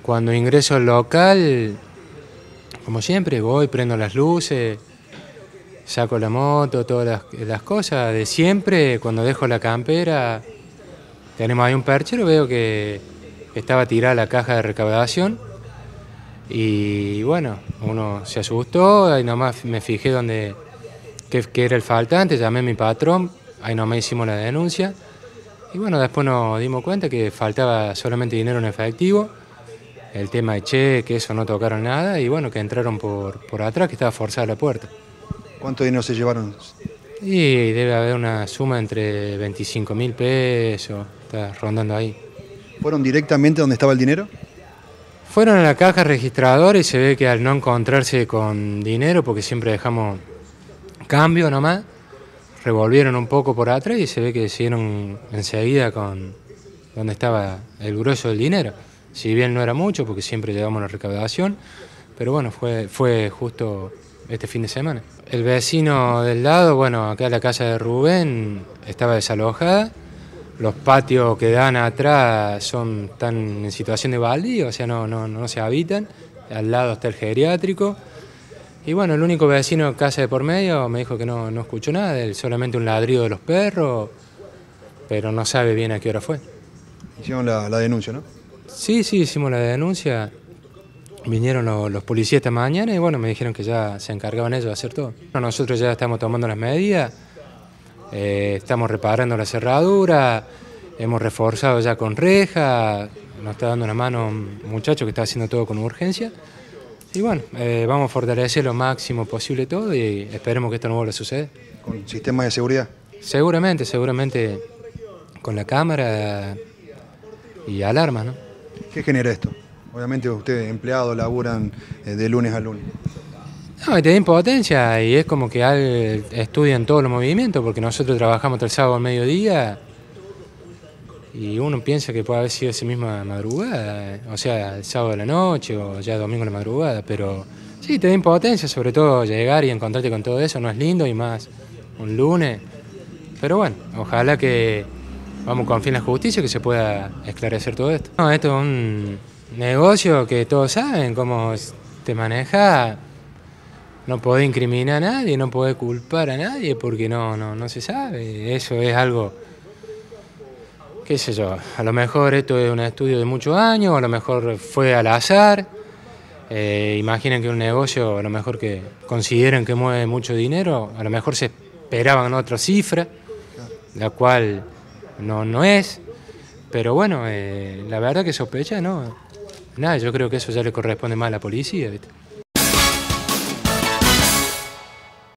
Cuando ingreso al local, como siempre, voy, prendo las luces, saco la moto, todas las cosas de siempre. Cuando dejo la campera, tenemos ahí un perchero, veo que estaba tirada la caja de recaudación. Y bueno, uno se asustó, ahí nomás me fijé que era el faltante, llamé a mi patrón, ahí nomás hicimos la denuncia. Y bueno, después nos dimos cuenta que faltaba solamente dinero en efectivo, el tema de cheque, eso no tocaron nada, y bueno, que entraron por atrás, que estaba forzada la puerta. ¿Cuánto dinero se llevaron? Y debe haber una suma entre 25.000 pesos, está rondando ahí. ¿Fueron directamente donde estaba el dinero? Fueron a la caja registradora y se ve que al no encontrarse con dinero, porque siempre dejamos cambio nomás, revolvieron un poco por atrás y se ve que siguieron enseguida con donde estaba el grueso del dinero. Si bien no era mucho, porque siempre llevamos la recaudación, pero bueno, fue justo este fin de semana. El vecino del lado, bueno, acá la casa de Rubén estaba desalojada. Los patios que dan atrás están en situación de baldío, o sea, no se habitan. Al lado está el geriátrico. Y bueno, el único vecino casa de por medio me dijo que no escuchó nada, solamente un ladrido de los perros, pero no sabe bien a qué hora fue. Hicieron la denuncia, ¿no? Sí, hicimos la denuncia. Vinieron los policías esta mañana y bueno, me dijeron que ya se encargaban ellos de hacer todo. Nosotros ya estamos tomando las medidas, estamos reparando la cerradura, hemos reforzado ya con reja, nos está dando una mano un muchacho que está haciendo todo con urgencia. Y bueno, vamos a fortalecer lo máximo posible todo y esperemos que esto no vuelva a suceder. ¿Con sistemas de seguridad? Seguramente con la cámara y alarmas, ¿no? ¿Qué genera esto? Obviamente ustedes, empleados, laburan de lunes a lunes. No, y te da impotencia y es como que estudian todos los movimientos, porque nosotros trabajamos hasta el sábado al mediodía y uno piensa que puede haber sido esa misma madrugada, o sea, el sábado de la noche o ya domingo de la madrugada, pero sí, te da impotencia, sobre todo llegar y encontrarte con todo eso, no es lindo y más un lunes, pero bueno, ojalá que vamos con fin a la justicia que se pueda esclarecer todo esto. No, esto es un negocio que todos saben cómo te maneja. No podés incriminar a nadie, no podés culpar a nadie porque no se sabe. Eso es algo, qué sé yo, a lo mejor esto es un estudio de muchos años, a lo mejor fue al azar. Imaginen que un negocio, a lo mejor que consideren que mueve mucho dinero, a lo mejor se esperaban otra cifra, la cual no es. Pero bueno, la verdad que sospecha, no. Nada, yo creo que eso ya le corresponde más a la policía, ¿viste?